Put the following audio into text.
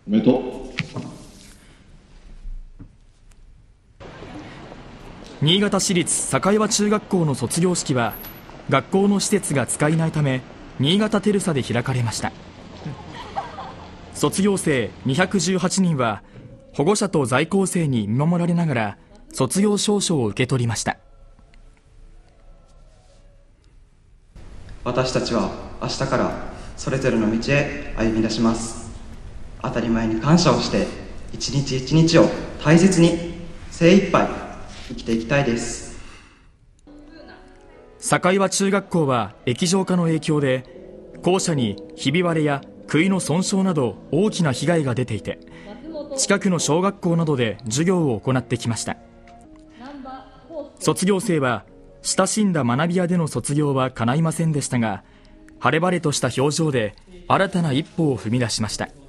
おめでとう。 新潟市立境和中学校の卒業式は学校の施設が使えないため新潟テルサで開かれました。卒業生218人は保護者と在校生に見守られながら卒業証書を受け取りました。 私たちは明日からそれぞれの道へ歩み出します。当たり前に感謝をして一日一日を大切に精一杯生きていきたいです。 境和中学校は液状化の影響で校舎にひび割れや杭の損傷など大きな被害が出ていて、近くの小学校などで授業を行ってきました。卒業生は親しんだ学び舎での卒業は叶いませんでしたが、晴れ晴れとした表情で新たな一歩を踏み出しました。